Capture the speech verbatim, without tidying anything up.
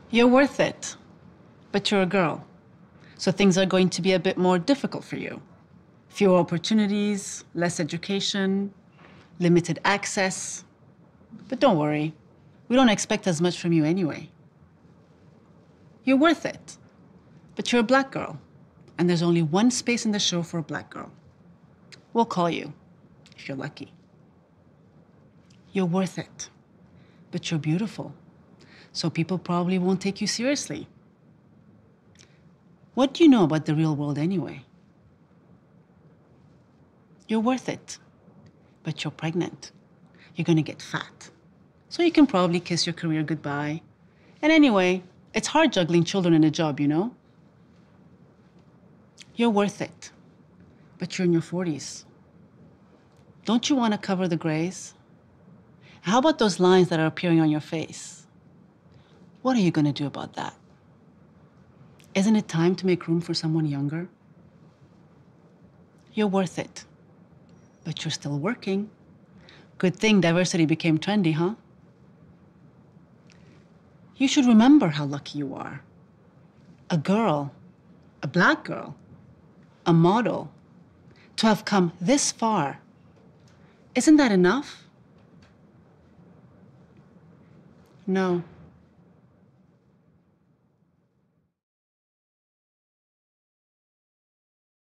You're worth it, but you're a girl. So things are going to be a bit more difficult for you. Fewer opportunities, less education, limited access. But don't worry, we don't expect as much from you anyway. You're worth it, but you're a black girl, and there's only one space in the show for a black girl. We'll call you, if you're lucky. You're worth it, but you're beautiful, so people probably won't take you seriously. What do you know about the real world anyway? You're worth it, but you're pregnant. You're gonna get fat, so you can probably kiss your career goodbye. And anyway, it's hard juggling children and a job, you know? You're worth it, but you're in your forties. Don't you want to cover the grays? How about those lines that are appearing on your face? What are you going to do about that? Isn't it time to make room for someone younger? You're worth it, but you're still working. Good thing diversity became trendy, huh? You should remember how lucky you are. A girl, a black girl, a model, to have come this far. Isn't that enough? No.